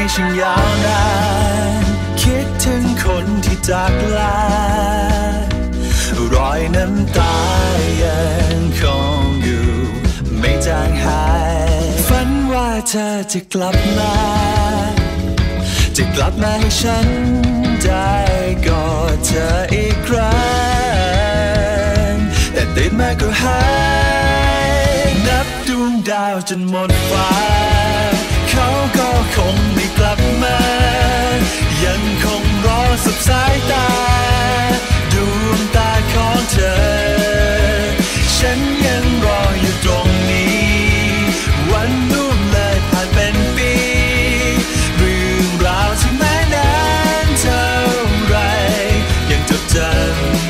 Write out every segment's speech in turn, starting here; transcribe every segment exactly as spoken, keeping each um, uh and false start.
ช่างยาวนานคิดถึงคนที่จากลารอยน้ำตายังคงอยู่ไม่จางหายฝันว่าเธอจะกลับมาจะกลับมาให้ฉันได้กอดเธออีกครั้งแต่ตื่นมาก็หายนับดวงดาวจนหมดฟ้าเขาก็คงไม่กลับมายังคงรอสับสายตาดวงตาของเธอฉันยังรออยู่ตรงนี้วันล่วงเลยผ่านเป็นปีเรื่องราวที่แม้นานเท่าไรยังจดจำ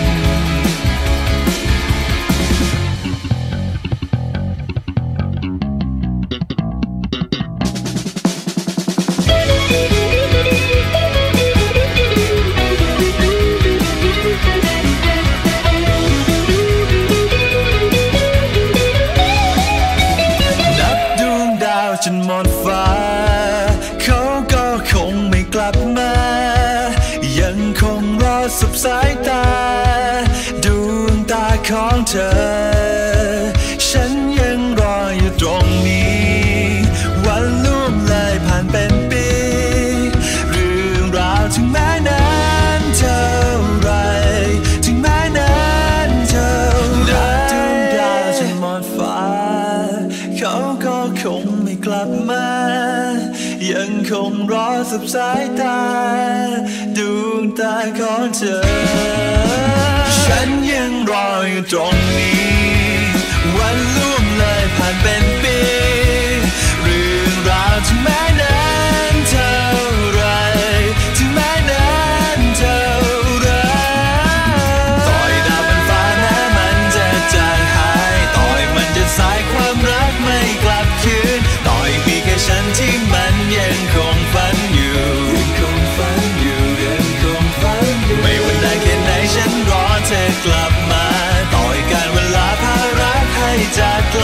จนหมดฟ้าเขาก็คงไม่กลับมายังคงรอสับสายตาดวงตาของเธอฉันยังรออยู่ตรงนี้วันล่วงเลยผ่านเป็นปีเรื่องราวถึงแม้นานเท่าไรถึงแม้นานเท่าไรดวงดาวจนหมดฟ้าเขาก็คงไม่กลับมายังคงรอสับสายตาดวงตาของเธอฉันยังรออยู่ตรงนี้วันล่วงเลยผ่านเป็นปีเรื่องราวที่แม้นานเท่าไรที่แม้นานเท่าไรต่อยดาวบนฟ้าแม้มันจะจางหายต่อยมันจะสายความรักไม่กลับคืนต่อยมีแค่ฉันที่มันยังคงฝันอยู่ยังคงฝันอยู่ยังคงฝันอยู่ไม่ว่าได้แค่ไหนฉันรอเธอกลับมาต่อยการเวลาพารักให้จากไกล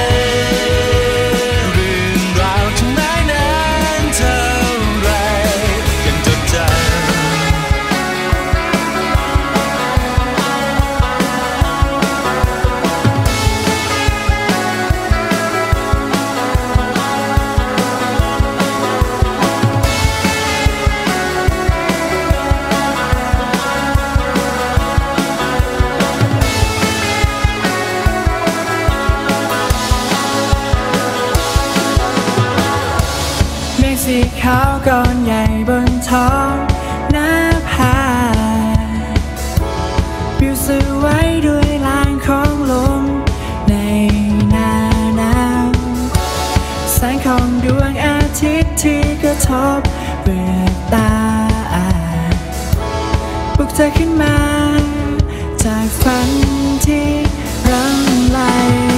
เรื่องราวที่แม้นานเท่าไรยังจดจำสีขาวก้อนใหญ่บนท้องหน้าผาปลิวสไว้ด้วยลางของลมในหน้าหนาวแสงของดวงอาทิตย์ที่กระทบเปลือกตาปลุกเธอขึ้นมาจากฝันที่รำไร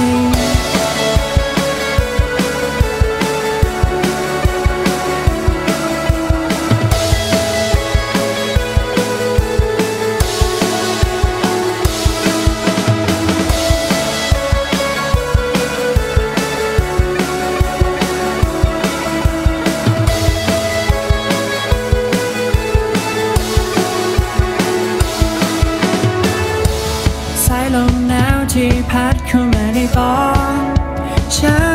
ลมหนาวที่พัดเข้ามาในตอนเช้า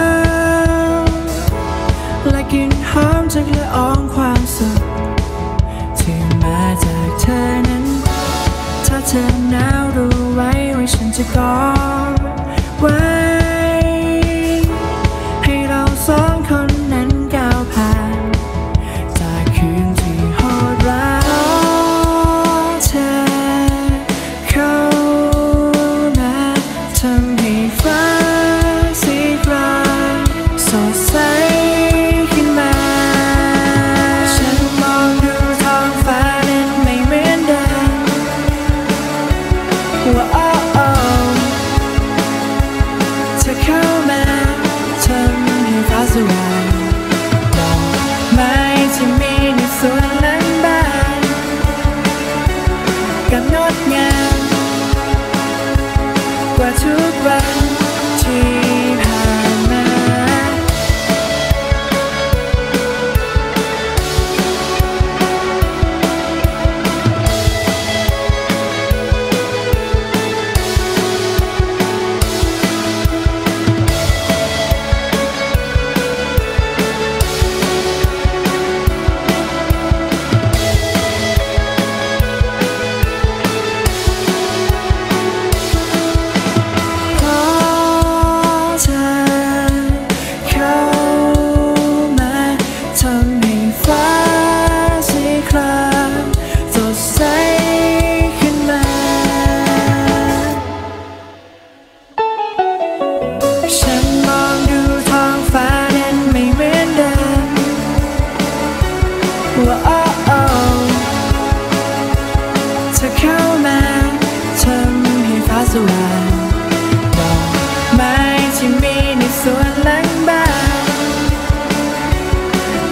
และกลิ่นหอมจากละอองความสุขที่มาจากเธอนั้นถ้าเธอหนาวรู้ไว้ว่าฉันจะกอดไว้ให้เราสองคนนั้นก้าวผ่านจากคืนที่โหดร้ายเธอเข้าทำให้ฟ้าสีครามสดใสขึ้นมาฉันมองดูท้องฟ้านั้นไม่เหมือนเดิมว่าโอ้โอ้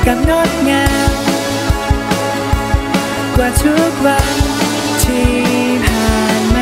กับงดงามกว่าทุกวันที่ผ่านมา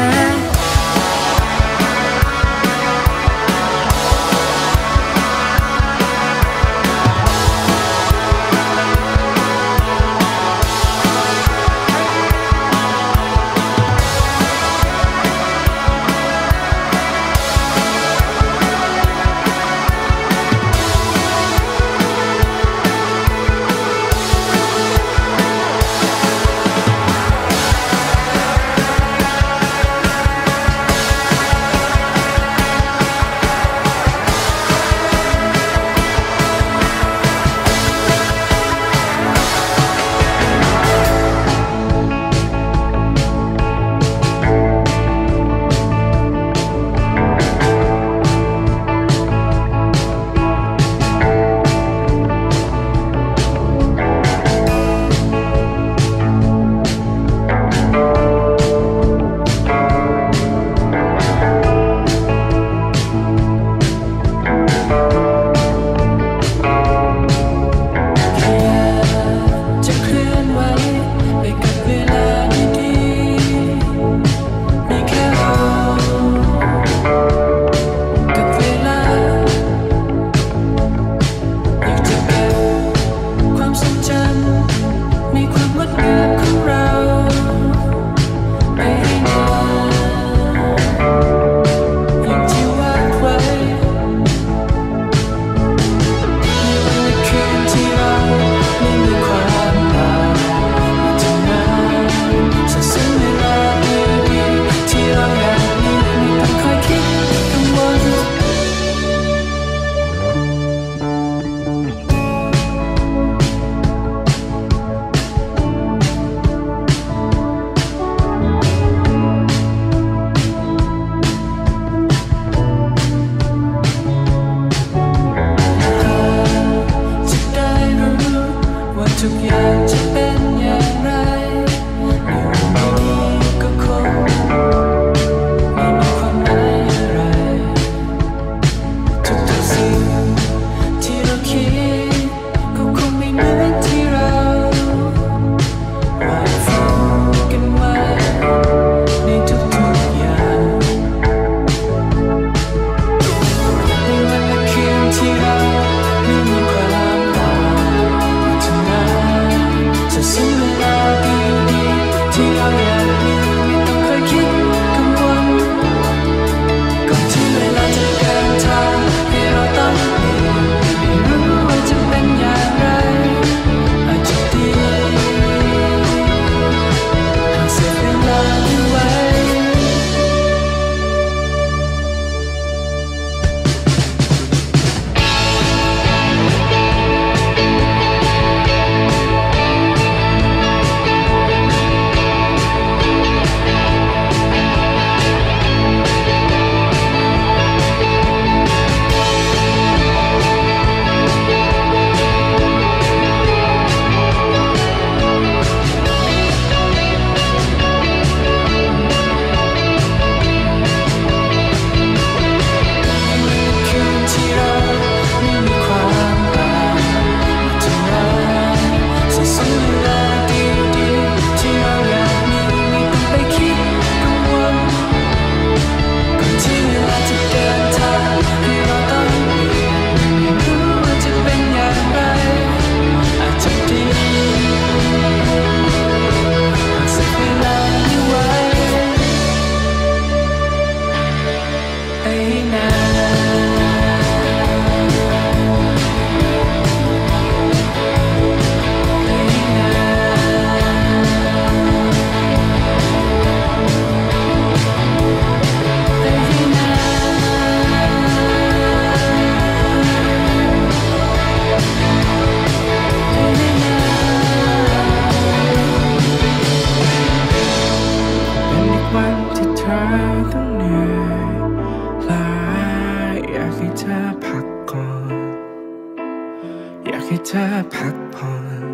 ให้เธอพักผ่อน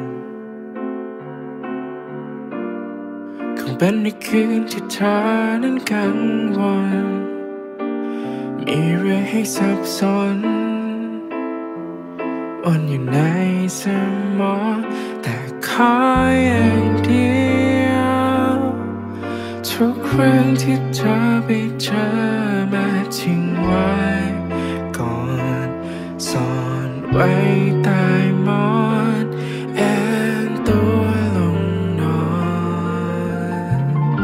คงเป็นในคืนที่เธอนั้นกังวลมีเรื่องให้สับสนอ่อนอยู่ในสมองแต่ขออย่างเดียวทุกเรื่องที่เธอไปเจอมาทิ้งไว้ก่อนซ่อนไว้ใต้หมอนแอนตัวลงนอน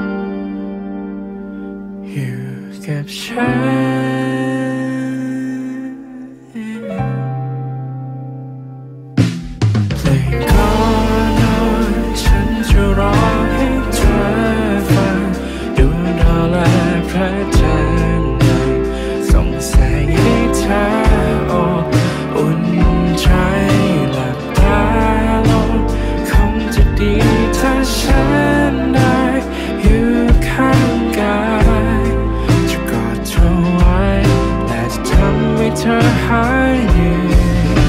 อยู่กับฉันเพลงก่อนนอนฉันจะร้องให้เธอฟังดวงดาวและพระจันทร์ยังส่องแสงให้เธอโอบอุ่นใจหลับตาลงคงจะดีถ้าฉันได้อยู่ข้างกายจะกอดเธอไว้และจะทำให้เธอหายเหนื่อย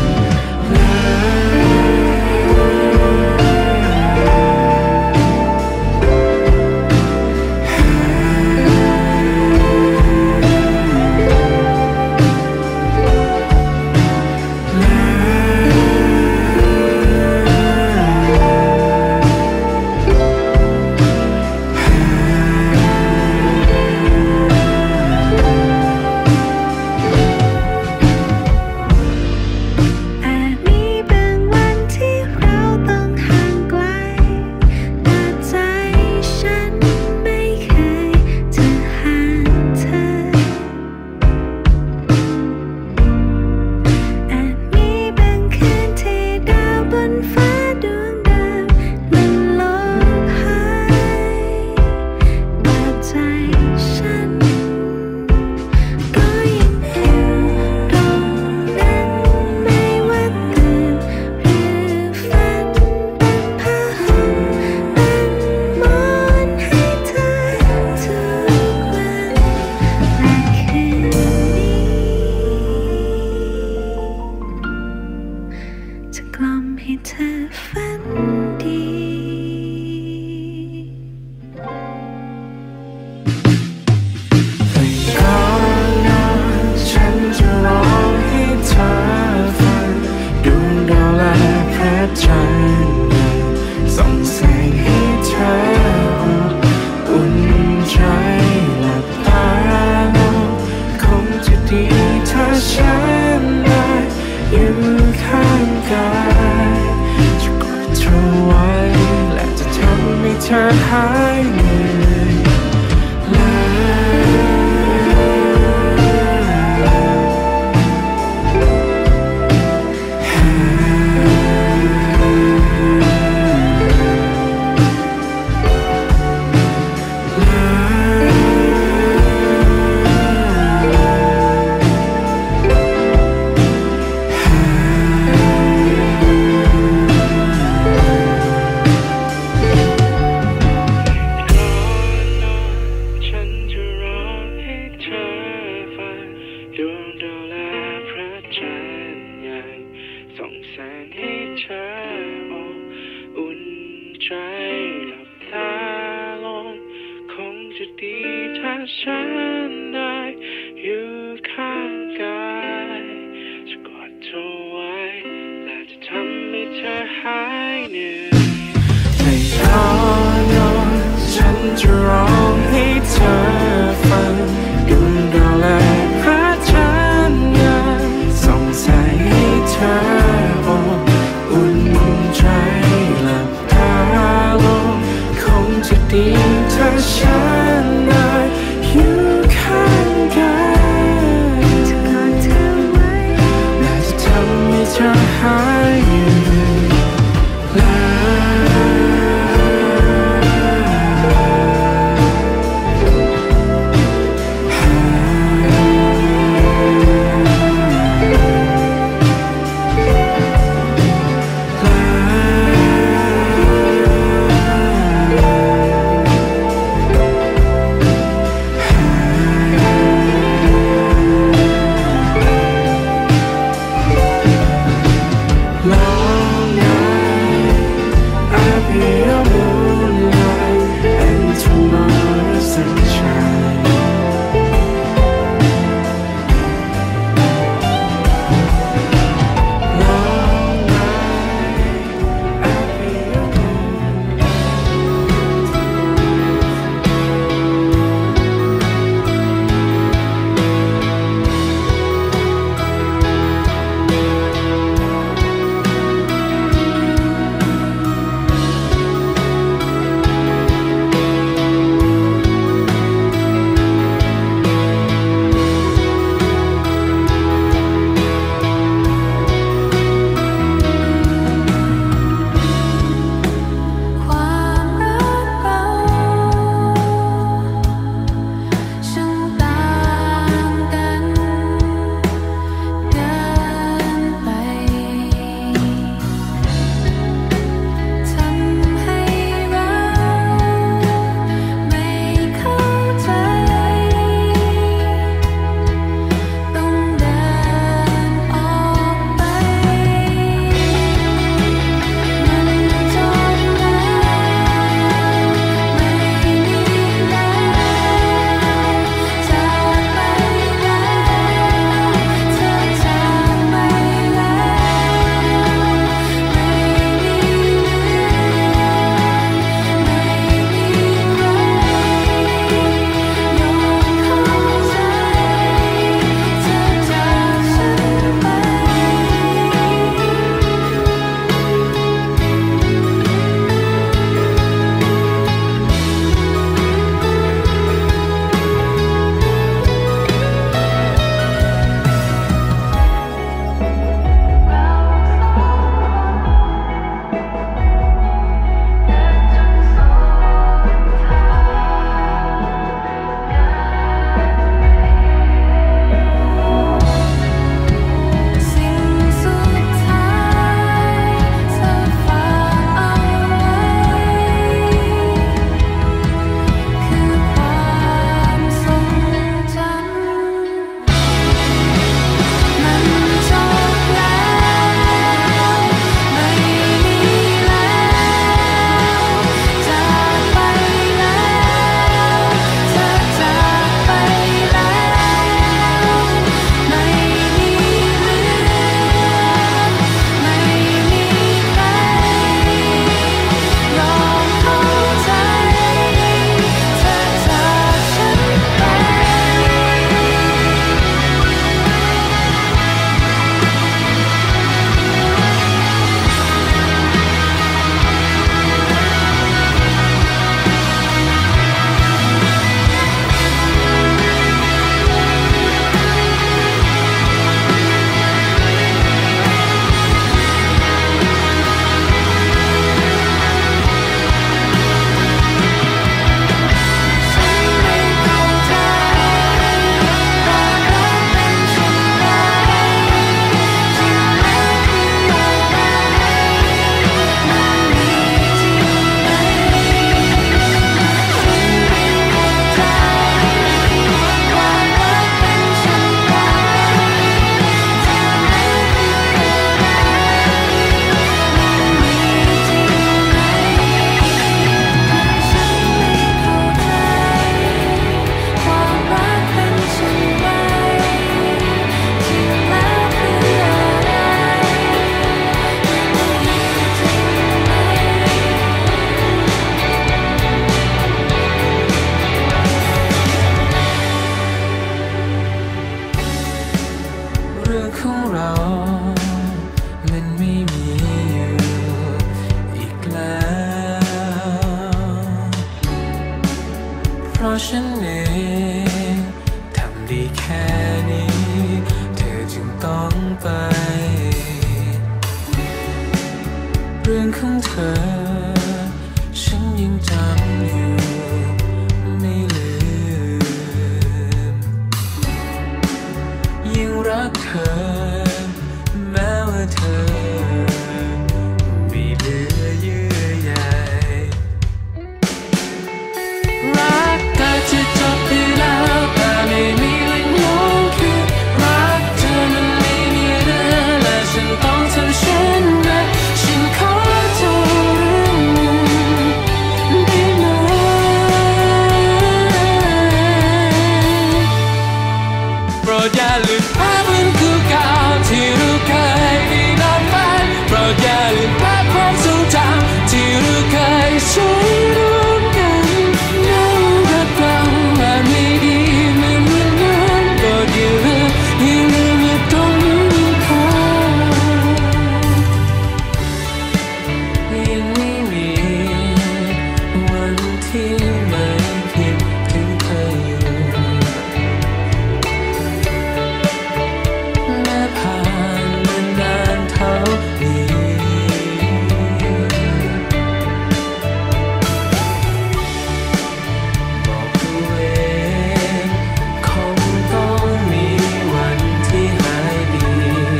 เธอหายเหนื่อยส่องแสงให้เธออบอุ่นใจหลับตาลงคงจะดีถ้าฉันได้อยู่ข้างกายจะกอดเธอไว้และจะทำให้เธอหายเหนื่อยไม่ขอนอนฉันจะร้องให้เธอฟังดวงดาวและพระจันทร์ยังส่องแสงให้เธออุ่นใจหลับตาลงคงจะดีถ้าฉันได้อยู่ข้างกายจะกอดเธอไว้และจะทำให้เธอหายเหนื่อยเรามันไม่มีอยู่อีกแล้วเพราะฉันเองทำได้แค่นี้เธอจึงต้องไปเรื่องของเธอฉันยังจำอยู่ไม่ลืมยังรักเธอแม้ว่าเธอไม่เหลือเยื่อใยรักแต่จะจบไปแล้วแต่ไม่มีวันลงคือรักเธอมันไม่มีเรื่องและฉันต้องทำเช่นนั้นฉันขอเธอได้ไหมโปรดอย่าลืมภาพวันเก่าๆที่เราเคยได้นอนฝันโปรดอย่าลืมภาพความทรงจำที่เราเคยใช้ร่วมกันแม้ว่าเราอาจไม่ดีเหมือนวันนั้นโปรดอย่าลืมอย่าลืมว่าตรงนี้มีค่ายังไม่มีวันที่ไม่คิดถึงเธออยู่แม้ผ่านมานานเท่านี้บอกตัวเองคงต้องมีวันที่หายดี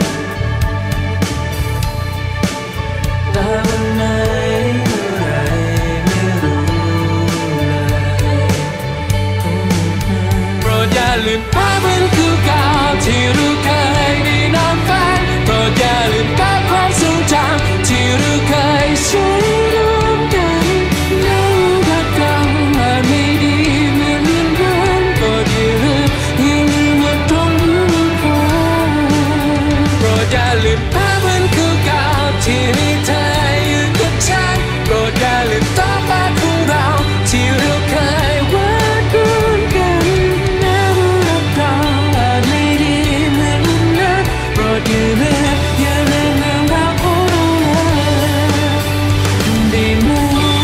แต่วันไหนเมื่อไรไม่รู้เลยโปรดอย่าลืมภาพวันเก่าๆที่เราเคยได้นอนฝันโปรดอย่าลืมภาพความทรงจำที่เราเคยใช้ร่วมกันแม้ว่าเราอาจไม่ดีเหมือนวันนั้นโปรดอย่าลืมอย่าลืมว่าตรงนี้มีค่าโปรดอย่าลืมภาพวันเก่าๆที่มีเธออยู่กับฉันโปรดอย่าลืมตอนฟ้าของเราที่เราเคยวาดรูปกันแม้ว่าเราอาจไม่ดีเหมือนวันนั้นโปรดอย่าลืมอย่าลืมเรื่องราวของเราเลยได้ไหม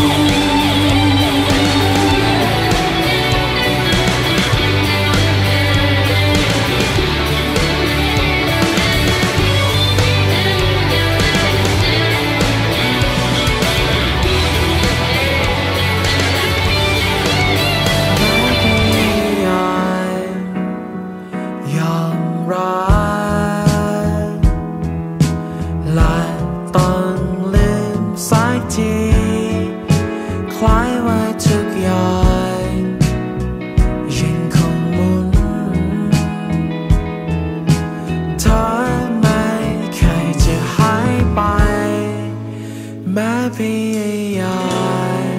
ยอมรักและต้องลืมสักทีคล้ายว่าทุกอย่างยังคงหมุนเธอไม่เคยจะหายไปแม้พยายาม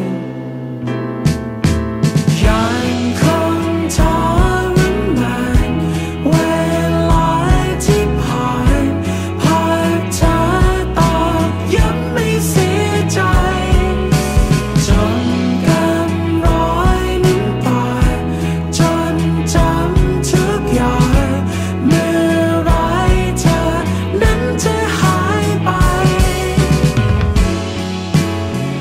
ยังคงทรมานเวลาที่ผ่านภาพเธอตอกย้ำไม่เสียใจจนกำรอยน้ำตาจนจำทุกอย่างเมื่อไรเธอนั้นจะหายไป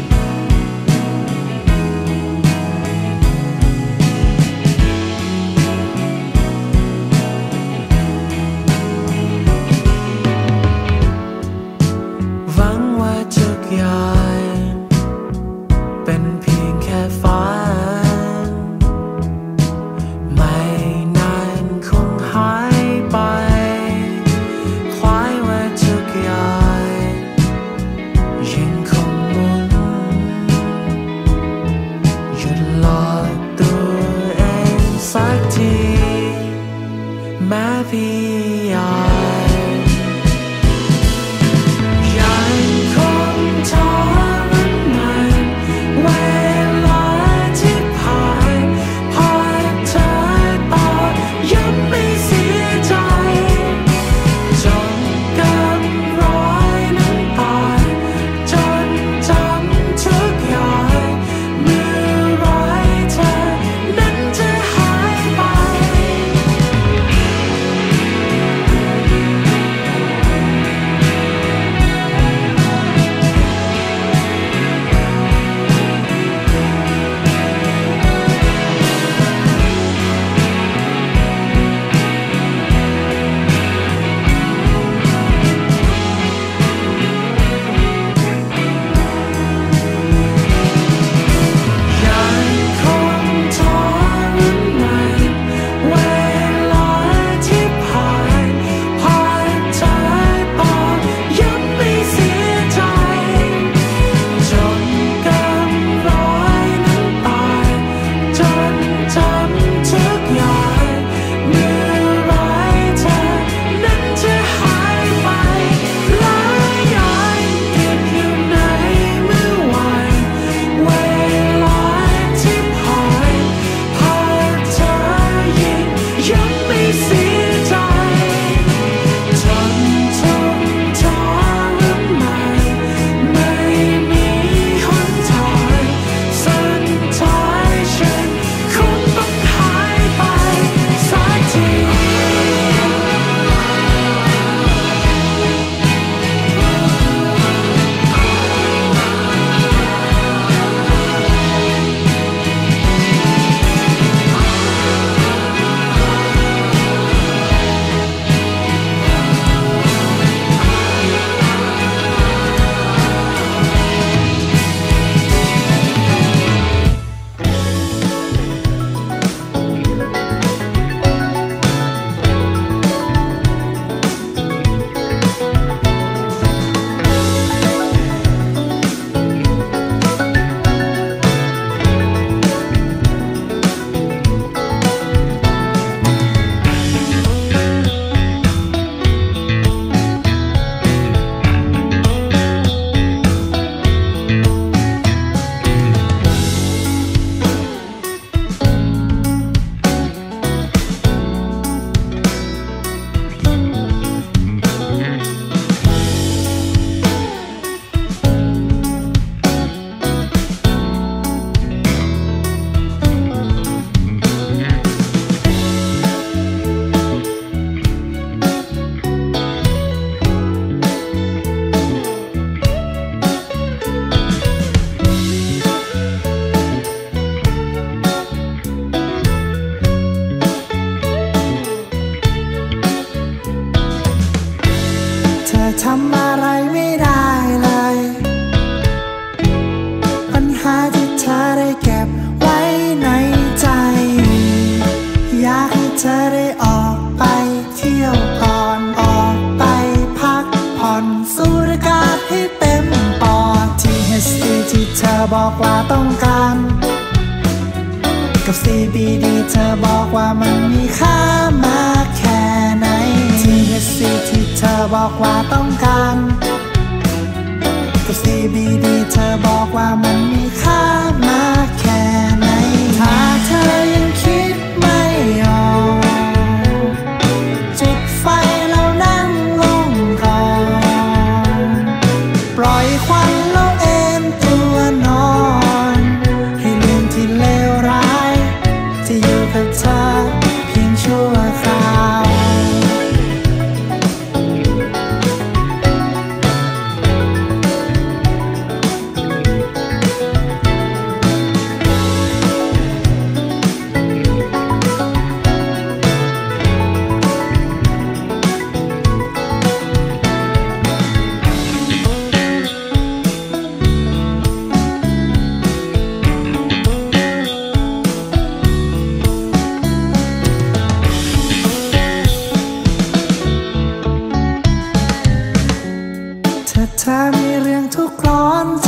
ำอะไรไม่ได้เลยปัญหาที่เธอได้เก็บไว้ในใจอยากให้เธอได้ออกไปเที่ยวก่อนออกไปพักผ่อนสูดอากาศให้เต็มปอด ที เอช ซี ที่เธอบอกว่าต้องการกับ ซี บี ดี เธอบอกว่ามันมีค่ามากแค่ไหน ที เอช ซี ที่เธอบอกว่าต้องการกับ ซี บี ดี เธอบอกว่ามันมีค่ามากแค่ไหนถ้าเธอยังคิดไม่ออกจุดไฟแล้วนั่งลงก่อนปล่อยควันแล้วเอนตัวนอนให้ลืมที่เลวร้ายจะอยู่กับเธอเพียงชั่วคราวเธอมีเรื่องทุกข์ร้อนใจ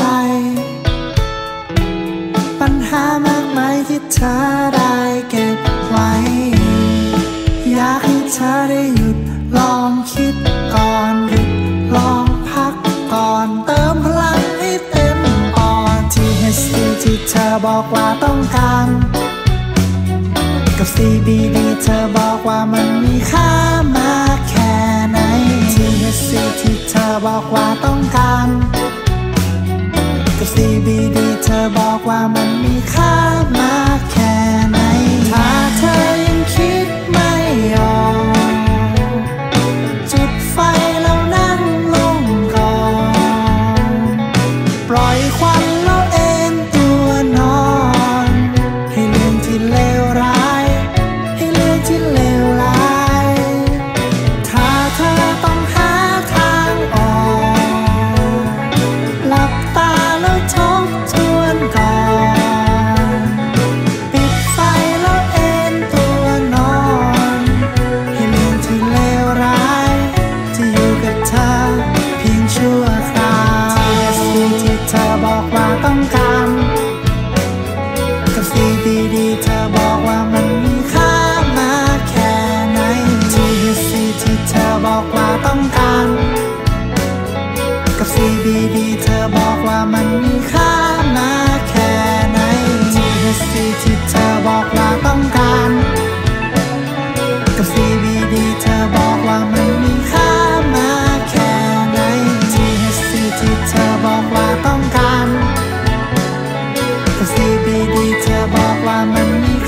ปัญหามากมายที่เธอได้เก็บไว้อยากให้เธอได้หยุดลองคิดก่อนหยุดลองพักก่อนเติมพลังให้เต็มปอด ที เอช ซี ที่เธอบอกว่าต้องการกับ ซี บี ดี เธอบอกว่ามันมีค่ามากแค่ไหน ที เอช ซี ที่เธอบอกว่าต้องการกับ ซี บี ดี เธอบอกว่ามันมีค่ามากแค่ไหนถ้าเธอยังคิดไม่ออกจุดไฟแล้วนั่งลงก่อนปล่อยควันแล้วเอนตัวนอนให้ลืมที่เลวร้ายให้ลืมที่เลวร้ายถ้าเธอต้องหาทางออกหลับตาแล้วทบทวนก่อนปิดไฟแล้วเอนตัวนอนให้ลืมที่เลวร้ายจะอยู่กับเธอเพียงชั่วคราว ที เอช ซี ที่เธอบอกว่าต้องการกับ ซี บี ดี เธอบอกว่ามันมีค่ามากแค่ไหน ที เอช ซี ที่เธอบอกว่าต้องการกับ ซี บี ดี เธอบอกว่ามันมีค่ามากแค่ไหน ที เอช ซี ที่เธอบอกว่าต้องการกับ ซี บี ดี เธอบอกว่ามันมีค่ามากแค่ไหน ที เอช ซี ที่เธอบอกว่าต้องการกับ ซี บี ดี เธอบอกว่ามันมี